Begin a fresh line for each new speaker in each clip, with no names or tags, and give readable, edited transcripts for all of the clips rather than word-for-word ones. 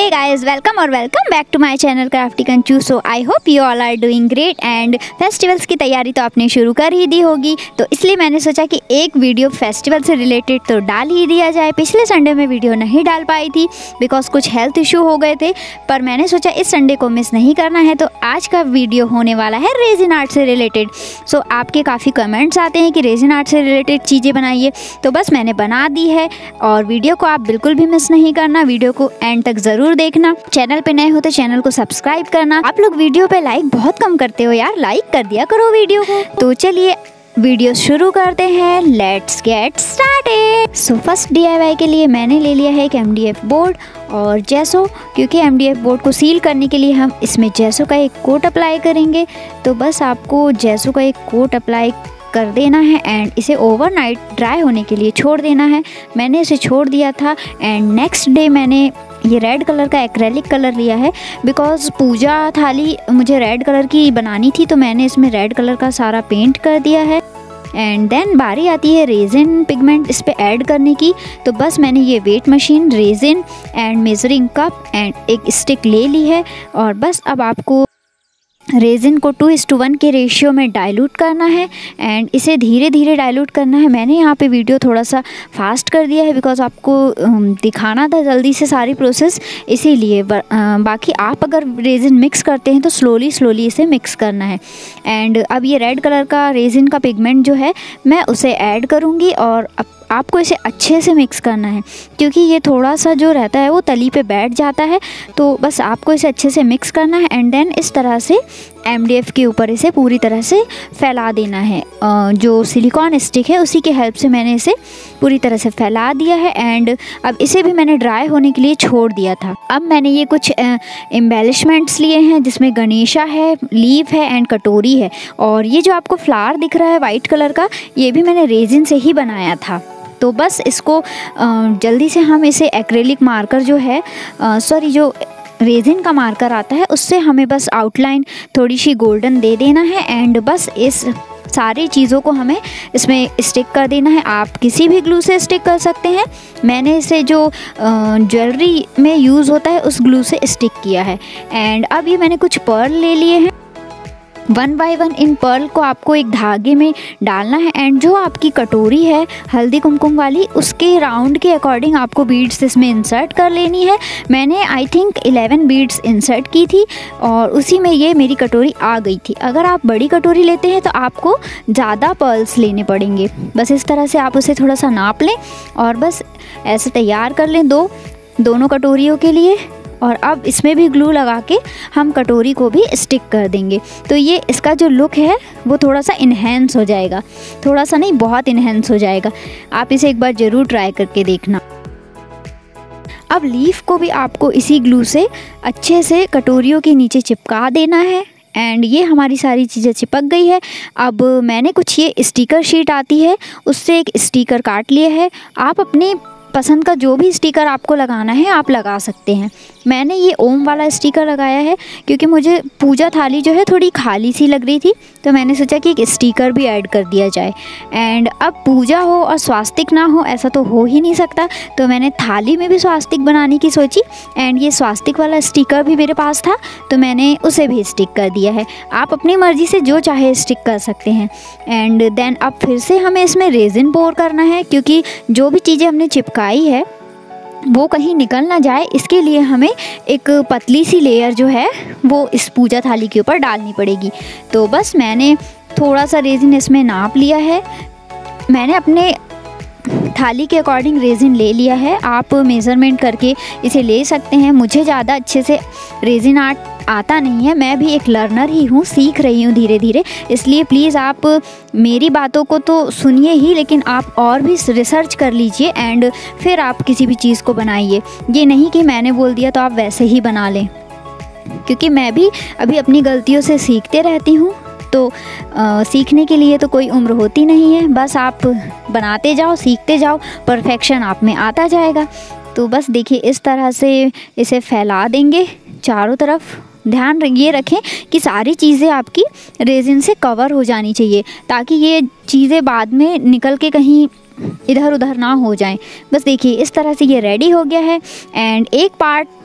Hey guys, welcome back to my channel crafty Kanchu. So I hope you all are doing great and festivals की तैयारी तो आपने शुरू कर ही दी होगी, तो इसलिए मैंने सोचा कि एक वीडियो फेस्टिवल से रिलेटेड तो डाल ही दिया जाए। पिछले संडे में वीडियो नहीं डाल पाई थी बिकॉज कुछ हेल्थ इशू हो गए थे, पर मैंने सोचा इस संडे को मिस नहीं करना है, तो आज का वीडियो होने वाला है रेजिन आर्ट से रिलेटेड। सो आपके काफ़ी कमेंट्स आते हैं कि रेजिन आर्ट से रिलेटेड चीज़ें बनाइए, तो बस मैंने बना दी है और वीडियो को आप बिल्कुल भी मिस नहीं करना, वीडियो को एंड तक ज़रूर देखना। चैनल पे नए हो तो चैनल को सब्सक्राइब करना। आप लोग वीडियो पे लाइक बहुत कम करते हो यार, लाइक कर दिया करो वीडियो को। तो चलिए वीडियो शुरू करते हैं, let's get started. So first DIY के लिए मैंने ले लिया है एक MDF बोर्ड और जैसो, क्योंकि MDF बोर्ड को सील करने के लिए हम इसमें जैसो का एक कोट अप्लाई करेंगे। तो बस आपको जैसो का एक कोट अप्लाई कर देना है एंड इसे ओवरनाइट ड्राई होने के लिए छोड़ देना है। मैंने इसे छोड़ दिया था एंड नेक्स्ट डे मैंने ये रेड कलर का एक्रेलिक कलर लिया है बिकॉज़ पूजा थाली मुझे रेड कलर की बनानी थी, तो मैंने इसमें रेड कलर का सारा पेंट कर दिया है। एंड देन बारी आती है रेजिन पिगमेंट इस पे ऐड करने की। तो बस मैंने ये weight machine, resin and measuring cup and एक स्टिक ले ली है और बस अब आपको रेजिन को 2:1 के रेशियो में डाइल्यूट करना है एंड इसे धीरे धीरे डाइल्यूट करना है। मैंने यहाँ पे वीडियो थोड़ा सा फास्ट कर दिया है बिकॉज़ आपको दिखाना था जल्दी से सारी प्रोसेस, इसीलिए। बाकी आप अगर रेजिन मिक्स करते हैं तो स्लोली इसे मिक्स करना है। एंड अब ये रेड कलर का रेजिन का पिगमेंट जो है मैं उसे ऐड करूँगी और आपको इसे अच्छे से मिक्स करना है क्योंकि ये थोड़ा सा जो रहता है वो तली पे बैठ जाता है। तो बस आपको इसे अच्छे से मिक्स करना है एंड देन इस तरह से MDF के ऊपर इसे पूरी तरह से फैला देना है। जो सिलिकॉन स्टिक है उसी के हेल्प से मैंने इसे पूरी तरह से फैला दिया है एंड अब इसे भी मैंने ड्राई होने के लिए छोड़ दिया था। अब मैंने ये कुछ एम्बेलिशमेंट्स लिए हैं जिसमें गणेशा है, लीफ है एंड कटोरी है। और ये जो आपको फ्लावर दिख रहा है वाइट कलर का, ये भी मैंने रेजिन से ही बनाया था। तो बस इसको जल्दी से हम इसे एक्रेलिक मार्कर जो है जो रेजिन का मार्कर आता है उससे हमें बस आउटलाइन थोड़ी सी गोल्डन दे देना है एंड बस इस सारी चीज़ों को हमें इसमें स्टिक कर देना है। आप किसी भी ग्लू से स्टिक कर सकते हैं, मैंने इसे जो ज्वेलरी में यूज़ होता है उस ग्लू से स्टिक किया है। एंड अब ये मैंने कुछ पर्ल ले लिए हैं, 1 बाय 1 इन पर्ल को आपको एक धागे में डालना है एंड जो आपकी कटोरी है हल्दी कुमकुम वाली उसके राउंड के अकॉर्डिंग आपको बीड्स इसमें इंसर्ट कर लेनी है। मैंने आई थिंक 11 बीड्स इंसर्ट की थी और उसी में ये मेरी कटोरी आ गई थी। अगर आप बड़ी कटोरी लेते हैं तो आपको ज़्यादा पर्ल्स लेने पड़ेंगे। बस इस तरह से आप उसे थोड़ा सा नाप लें और बस ऐसे तैयार कर लें दोनों कटोरियों के लिए। और अब इसमें भी ग्लू लगा के हम कटोरी को भी स्टिक कर देंगे, तो ये इसका जो लुक है वो थोड़ा सा इन्हेंस हो जाएगा, थोड़ा सा नहीं बहुत इन्हेंस हो जाएगा। आप इसे एक बार ज़रूर ट्राई करके देखना। अब लीफ को भी आपको इसी ग्लू से अच्छे से कटोरियों के नीचे चिपका देना है एंड ये हमारी सारी चीज़ें चिपक गई है। अब मैंने कुछ ये स्टिकर शीट आती है उससे एक स्टिकर काट लिया है। आप अपने पसंद का जो भी स्टिकर आपको लगाना है आप लगा सकते हैं। मैंने ये ओम वाला स्टिकर लगाया है क्योंकि मुझे पूजा थाली जो है थोड़ी खाली सी लग रही थी, तो मैंने सोचा कि एक स्टिकर भी ऐड कर दिया जाए। एंड अब पूजा हो और स्वास्तिक ना हो ऐसा तो हो ही नहीं सकता, तो मैंने थाली में भी स्वास्तिक बनाने की सोची एंड ये स्वास्तिक वाला स्टिकर भी मेरे पास था तो मैंने उसे भी स्टिक कर दिया है। आप अपनी मर्ज़ी से जो चाहे स्टिक कर सकते हैं। एंड देन अब फिर से हमें इसमें रेजिन पोर करना है क्योंकि जो भी चीज़ें हमने चिपकाई है वो कहीं निकल ना जाए, इसके लिए हमें एक पतली सी लेयर जो है वो इस पूजा थाली के ऊपर डालनी पड़ेगी। तो बस मैंने थोड़ा सा रेजिन इसमें नाप लिया है, मैंने अपने थाली के अकॉर्डिंग रेजिन ले लिया है। आप मेज़रमेंट करके इसे ले सकते हैं। मुझे ज़्यादा अच्छे से रेजिन आर्ट आता नहीं है, मैं भी एक लर्नर ही हूँ, सीख रही हूँ धीरे धीरे, इसलिए प्लीज़ आप मेरी बातों को तो सुनिए ही लेकिन आप और भी रिसर्च कर लीजिए एंड फिर आप किसी भी चीज़ को बनाइए। ये नहीं कि मैंने बोल दिया तो आप वैसे ही बना लें, क्योंकि मैं भी अभी अपनी गलतियों से सीखते रहती हूँ। तो सीखने के लिए तो कोई उम्र होती नहीं है, बस आप बनाते जाओ, सीखते जाओ, परफेक्शन आप में आता जाएगा। तो बस देखिए इस तरह से इसे फैला देंगे चारों तरफ। ध्यान ये रखें कि सारी चीज़ें आपकी रेजिन से कवर हो जानी चाहिए ताकि ये चीज़ें बाद में निकल के कहीं इधर उधर ना हो जाएं। बस देखिए इस तरह से ये रेडी हो गया है एंड एक पार्ट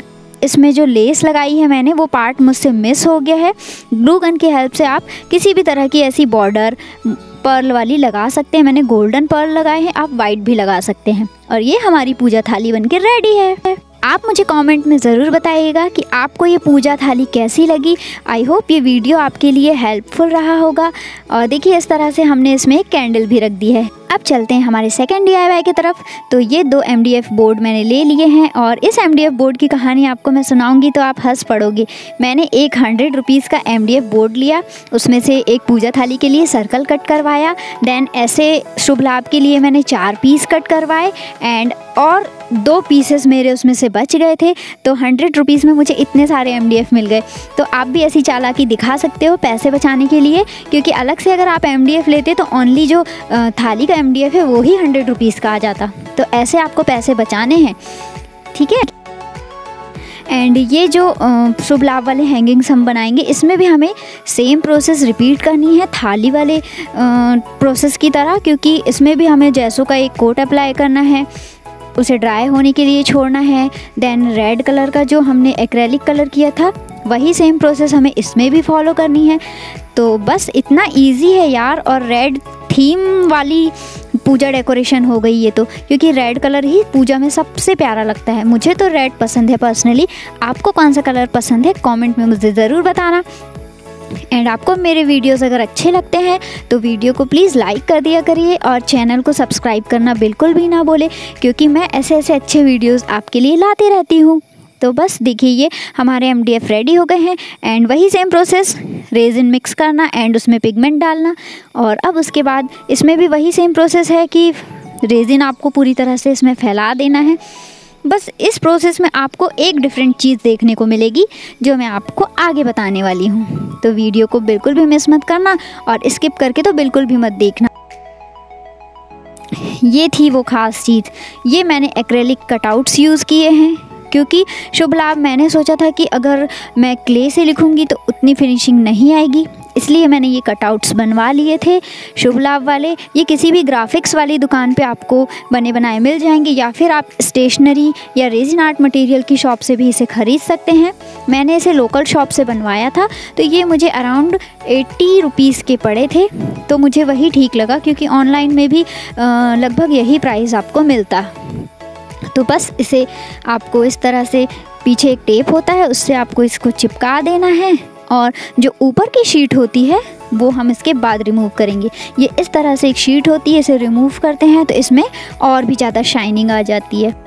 इसमें जो लेस लगाई है मैंने वो पार्ट मुझसे मिस हो गया है। ग्लू गन की हेल्प से आप किसी भी तरह की ऐसी बॉर्डर पर्ल वाली लगा सकते हैं। मैंने गोल्डन पर्ल लगाए हैं, आप वाइट भी लगा सकते हैं। और ये हमारी पूजा थाली बनके रेडी है। आप मुझे कमेंट में ज़रूर बताइएगा कि आपको ये पूजा थाली कैसी लगी। आई होप ये वीडियो आपके लिए हेल्पफुल रहा होगा। और देखिए इस तरह से हमने इसमें एक कैंडल भी रख दी है। अब चलते हैं हमारे सेकंड DIY की तरफ। तो ये 2 MDF बोर्ड मैंने ले लिए हैं और इस MDF बोर्ड की कहानी आपको मैं सुनाऊंगी तो आप हंस पड़ोगे। मैंने एक 100 रुपीज़ का MDF बोर्ड लिया, उसमें से एक पूजा थाली के लिए सर्कल कट करवाया, देन ऐसे शुभ लाभ के लिए मैंने 4 पीस कट करवाए एंड और 2 पीसेस मेरे उसमें से बच गए थे। तो 100 रुपीज़ में मुझे इतने सारे MDF मिल गए। तो आप भी ऐसी चालाकी दिखा सकते हो पैसे बचाने के लिए, क्योंकि अलग से अगर आप MDF लेते तो ओनली जो थाली का MDF है वो ही 100 रुपीज़ का आ जाता। तो ऐसे आपको पैसे बचाने हैं, ठीक है। एंड ये जो शुभ लाभ वाले हैंगिंग्स हम बनाएंगे, इसमें भी हमें सेम प्रोसेस रिपीट करनी है थाली वाले प्रोसेस की तरह, क्योंकि इसमें भी हमें जैसों का एक कोट अप्लाई करना है, उसे ड्राई होने के लिए छोड़ना है। देन रेड कलर का जो हमने एक्रेलिक कलर किया था वही सेम प्रोसेस हमें इसमें भी फॉलो करनी है। तो बस इतना इजी है यार। और रेड थीम वाली पूजा डेकोरेशन हो गई ये तो, क्योंकि रेड कलर ही पूजा में सबसे प्यारा लगता है। मुझे तो रेड पसंद है पर्सनली। आपको कौन सा कलर पसंद है कमेंट में मुझे ज़रूर बताना। एंड आपको मेरे वीडियोस अगर अच्छे लगते हैं तो वीडियो को प्लीज़ लाइक कर दिया करिए और चैनल को सब्सक्राइब करना बिल्कुल भी ना भूले, क्योंकि मैं ऐसे ऐसे अच्छे वीडियोस आपके लिए लाती रहती हूँ। तो बस देखिए ये हमारे MDF रेडी हो गए हैं एंड वही सेम प्रोसेस, रेजिन मिक्स करना एंड उसमें पिगमेंट डालना। और अब उसके बाद इसमें भी वही सेम प्रोसेस है कि रेजिन आपको पूरी तरह से इसमें फैला देना है। बस इस प्रोसेस में आपको एक डिफरेंट चीज़ देखने को मिलेगी जो मैं आपको आगे बताने वाली हूँ। तो वीडियो को बिल्कुल भी मिस मत करना और स्किप करके तो बिल्कुल भी मत देखना। ये थी वो ख़ास चीज़, ये मैंने एक्रेलिक कटआउट्स यूज़ किए हैं, क्योंकि शुभ लाभ मैंने सोचा था कि अगर मैं क्ले से लिखूँगी तो उतनी फिनिशिंग नहीं आएगी, इसलिए मैंने ये कटआउट्स बनवा लिए थे शुभ लाभ वाले। ये किसी भी ग्राफिक्स वाली दुकान पे आपको बने बनाए मिल जाएंगे, या फिर आप स्टेशनरी या रेजिन आर्ट मटेरियल की शॉप से भी इसे ख़रीद सकते हैं। मैंने इसे लोकल शॉप से बनवाया था, तो ये मुझे अराउंड 80 रुपीज़ के पड़े थे। तो मुझे वही ठीक लगा, क्योंकि ऑनलाइन में भी लगभग यही प्राइस आपको मिलता। तो बस इसे आपको इस तरह से, पीछे एक टेप होता है उससे आपको इसको चिपका देना है और जो ऊपर की शीट होती है वो हम इसके बाद रिमूव करेंगे। ये इस तरह से एक शीट होती है, इसे रिमूव करते हैं तो इसमें और भी ज़्यादा शाइनिंग आ जाती है।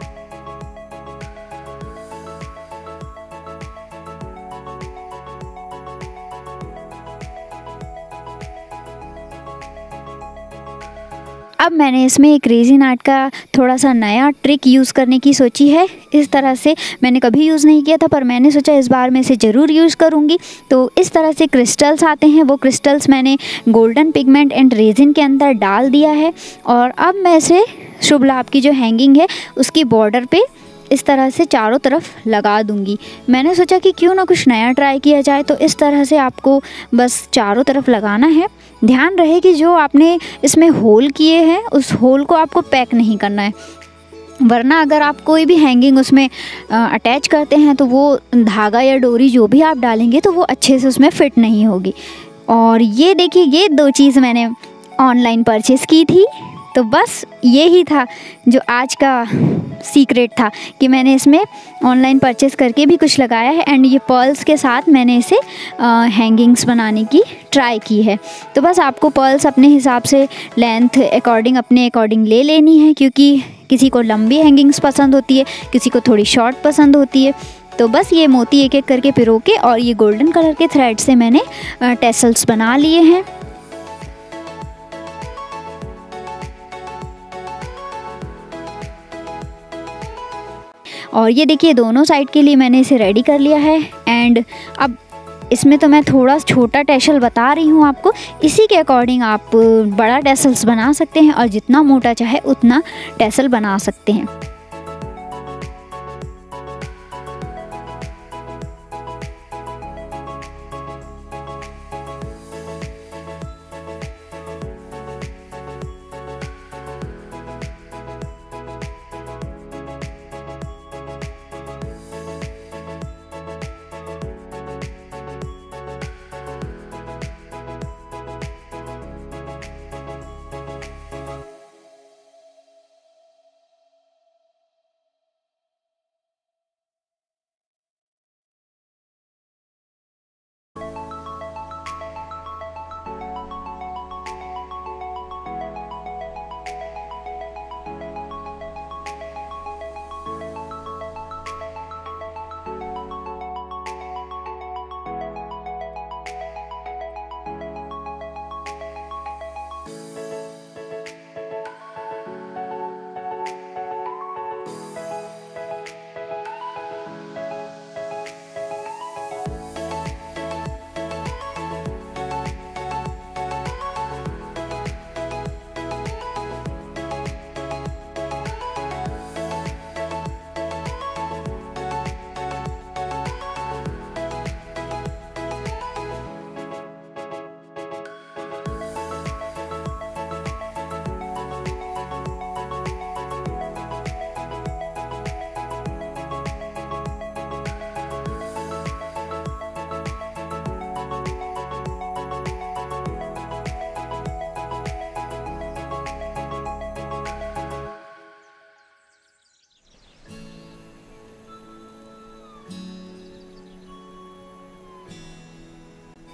अब मैंने इसमें एक रेजिन आर्ट का थोड़ा सा नया ट्रिक यूज़ करने की सोची है। इस तरह से मैंने कभी यूज़ नहीं किया था, पर मैंने सोचा इस बार मैं इसे ज़रूर यूज़ करूँगी। तो इस तरह से क्रिस्टल्स आते हैं, वो क्रिस्टल्स मैंने गोल्डन पिगमेंट एंड रेजिन के अंदर डाल दिया है। और अब मैं इसे शुभ लाभ की जो हैंगिंग है उसकी बॉर्डर पे इस तरह से चारों तरफ लगा दूंगी। मैंने सोचा कि क्यों ना कुछ नया ट्राई किया जाए, तो इस तरह से आपको बस चारों तरफ लगाना है। ध्यान रहे कि जो आपने इसमें होल किए हैं उस होल को आपको पैक नहीं करना है, वरना अगर आप कोई भी हैंगिंग उसमें अटैच करते हैं तो वो धागा या डोरी जो भी आप डालेंगे तो वो अच्छे से उसमें फिट नहीं होगी। और ये देखिए, ये 2 चीज़ मैंने ऑनलाइन परचेज़ की थी। तो बस यही था जो आज का सीक्रेट था कि मैंने इसमें ऑनलाइन परचेज़ करके भी कुछ लगाया है एंड ये पर्ल्स के साथ मैंने इसे हैंगिंग्स बनाने की ट्राई की है। तो बस आपको पर्ल्स अपने हिसाब से लेंथ अकॉर्डिंग अपने अकॉर्डिंग ले लेनी है, क्योंकि किसी को लंबी हैंगिंग्स पसंद होती है, किसी को थोड़ी शॉर्ट पसंद होती है। तो बस ये मोती एक एक करके पिरो के और ये गोल्डन कलर के थ्रेड से मैंने टेसल्स बना लिए हैं। और ये देखिए दोनों साइड के लिए मैंने इसे रेडी कर लिया है। एंड अब इसमें तो मैं थोड़ा छोटा टैसल बता रही हूँ आपको, इसी के अकॉर्डिंग आप बड़ा टैसल्स बना सकते हैं और जितना मोटा चाहे उतना टैसल बना सकते हैं।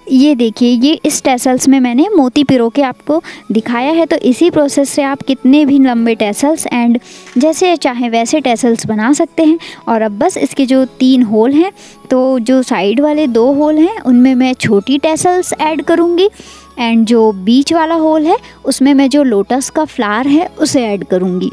ये देखिए, ये इस टेसल्स में मैंने मोती पिरो के आपको दिखाया है। तो इसी प्रोसेस से आप कितने भी लंबे टेसल्स एंड जैसे चाहे वैसे टेसल्स बना सकते हैं। और अब बस इसके जो 3 होल हैं, तो जो साइड वाले 2 होल हैं उनमें मैं छोटी टेसल्स ऐड करूँगी एंड जो बीच वाला होल है उसमें मैं जो लोटस का फ्लावर है उसे ऐड करूँगी।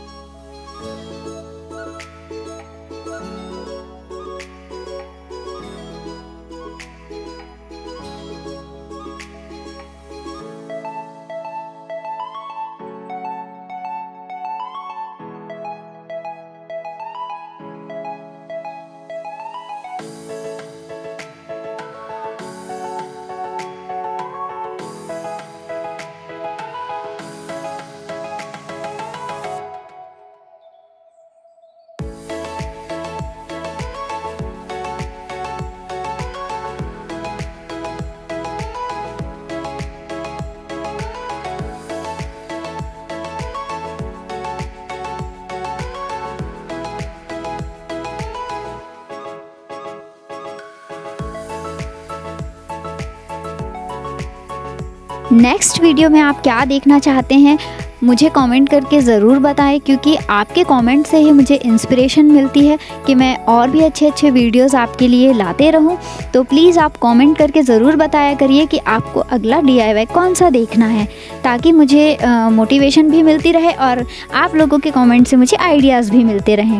नेक्स्ट वीडियो में आप क्या देखना चाहते हैं मुझे कमेंट करके ज़रूर बताएं, क्योंकि आपके कमेंट से ही मुझे इंस्पिरेशन मिलती है कि मैं और भी अच्छे अच्छे वीडियोस आपके लिए लाते रहूं। तो प्लीज़ आप कमेंट करके ज़रूर बताया करिए कि आपको अगला DIY कौन सा देखना है, ताकि मुझे मोटिवेशन भी मिलती रहे और आप लोगों के कमेंट से मुझे आइडियाज़ भी मिलते रहें।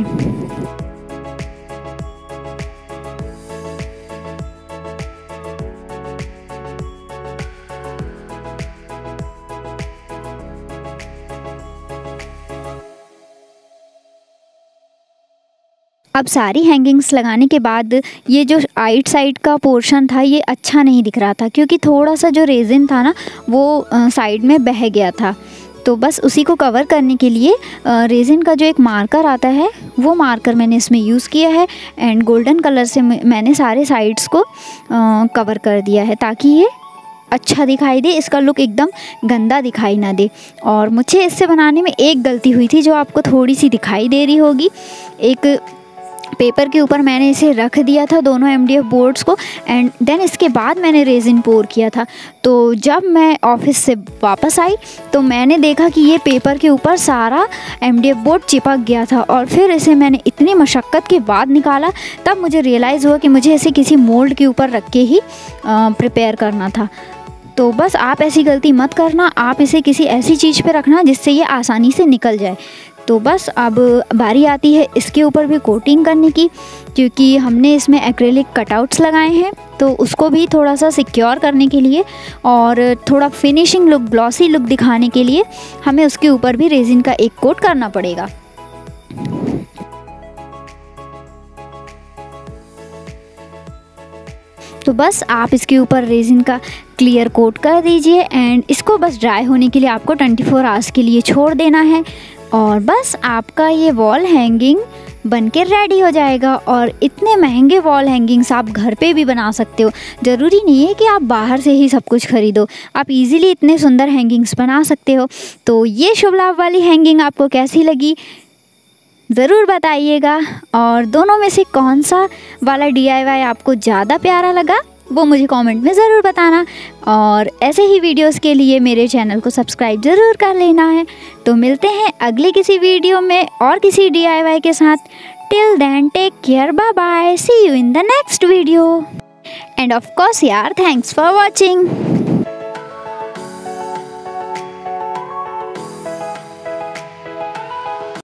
अब सारी हैंगिंग्स लगाने के बाद ये जो आइट साइड का पोर्शन था ये अच्छा नहीं दिख रहा था, क्योंकि थोड़ा सा जो रेजिन था ना वो साइड में बह गया था। तो बस उसी को कवर करने के लिए रेजिन का जो एक मार्कर आता है वो मार्कर मैंने इसमें यूज़ किया है एंड गोल्डन कलर से मैंने सारे साइड्स को कवर कर दिया है, ताकि ये अच्छा दिखाई दे, इसका लुक एकदम गंदा दिखाई ना दे। और मुझे इससे बनाने में एक गलती हुई थी जो आपको थोड़ी सी दिखाई दे रही होगी। एक पेपर के ऊपर मैंने इसे रख दिया था दोनों MDF बोर्ड्स को एंड देन इसके बाद मैंने रेजिन पोर किया था। तो जब मैं ऑफिस से वापस आई तो मैंने देखा कि ये पेपर के ऊपर सारा MDF बोर्ड चिपक गया था, और फिर इसे मैंने इतनी मशक्क़त के बाद निकाला, तब मुझे रियलाइज़ हुआ कि मुझे इसे किसी मोल्ड के ऊपर रख के ही प्रिपेयर करना था। तो बस आप ऐसी गलती मत करना, आप इसे किसी ऐसी चीज़ पे रखना जिससे ये आसानी से निकल जाए। तो बस अब बारी आती है इसके ऊपर भी कोटिंग करने की, क्योंकि हमने इसमें एक्रेलिक कटआउट्स लगाए हैं, तो उसको भी थोड़ा सा सिक्योर करने के लिए और थोड़ा फिनिशिंग लुक, ग्लॉसी लुक दिखाने के लिए हमें उसके ऊपर भी रेजिन का एक कोट करना पड़ेगा। तो बस आप इसके ऊपर रेजिन का क्लियर कोट कर दीजिए एंड इसको बस ड्राई होने के लिए आपको 24 आवर्स के लिए छोड़ देना है, और बस आपका ये वॉल हैंगिंग बनके रेडी हो जाएगा। और इतने महंगे वॉल हैंगिंग्स आप घर पे भी बना सकते हो, ज़रूरी नहीं है कि आप बाहर से ही सब कुछ ख़रीदो, आप इजीली इतने सुंदर हैंगिंग्स बना सकते हो। तो ये शुभ लाभ वाली हैंगिंग आपको कैसी लगी ज़रूर बताइएगा, और दोनों में से कौन सा वाला DIY आपको ज़्यादा प्यारा लगा वो मुझे कमेंट में ज़रूर बताना। और ऐसे ही वीडियोस के लिए मेरे चैनल को सब्सक्राइब ज़रूर कर लेना है। तो मिलते हैं अगले किसी वीडियो में और किसी DIY के साथ। Till then take care, bye bye, see you in the next video and of course यार, थैंक्स फॉर वॉचिंग।